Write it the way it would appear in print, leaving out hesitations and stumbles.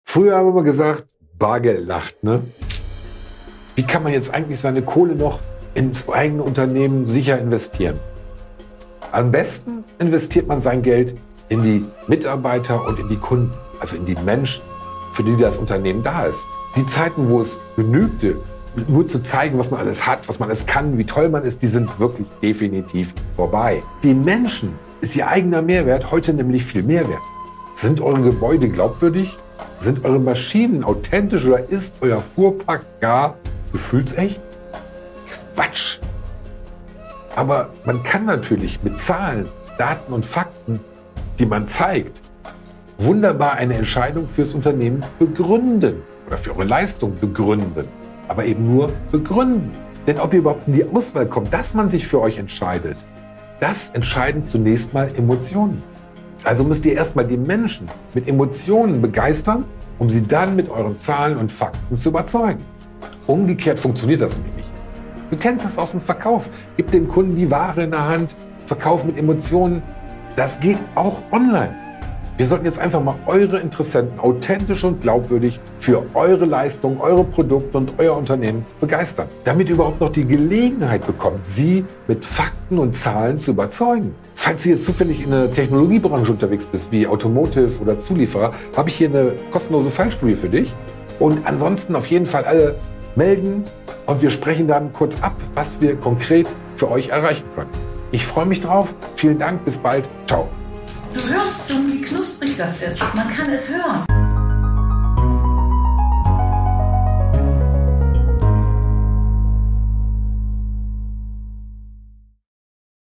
Früher haben wir gesagt, Bargeld lacht, ne? Wie kann man jetzt eigentlich seine Kohle noch ins eigene Unternehmen sicher investieren? Am besten investiert man sein Geld in die Mitarbeiter und in die Kunden, also in die Menschen, für die das Unternehmen da ist. Die Zeiten, wo es genügte, nur zu zeigen, was man alles hat, was man alles kann, wie toll man ist, die sind wirklich definitiv vorbei. Den Menschen ist ihr eigener Mehrwert heute nämlich viel mehr wert. Sind eure Gebäude glaubwürdig? Sind eure Maschinen authentisch oder ist euer Fuhrpark gar gefühlsecht? Quatsch! Aber man kann natürlich mit Zahlen, Daten und Fakten, die man zeigt, wunderbar eine Entscheidung fürs Unternehmen begründen oder für eure Leistung begründen. Aber eben nur begründen. Denn ob ihr überhaupt in die Auswahl kommt, dass man sich für euch entscheidet, das entscheiden zunächst mal Emotionen. Also müsst ihr erstmal die Menschen mit Emotionen begeistern, um sie dann mit euren Zahlen und Fakten zu überzeugen. Umgekehrt funktioniert das nämlich nicht. Du kennst es aus dem Verkauf. Gib dem Kunden die Ware in der Hand, Verkauf mit Emotionen. Das geht auch online. Wir sollten jetzt einfach mal eure Interessenten authentisch und glaubwürdig für eure Leistung, eure Produkte und euer Unternehmen begeistern, damit ihr überhaupt noch die Gelegenheit bekommt, sie mit Fakten und Zahlen zu überzeugen. Falls du jetzt zufällig in der Technologiebranche unterwegs bist, wie Automotive oder Zulieferer, habe ich hier eine kostenlose Fallstudie für dich. Und ansonsten auf jeden Fall alle melden und wir sprechen dann kurz ab, was wir konkret für euch erreichen können. Ich freue mich drauf. Vielen Dank, bis bald. Ciao. Du hörst schon, wie knusprig das ist. Man kann es hören.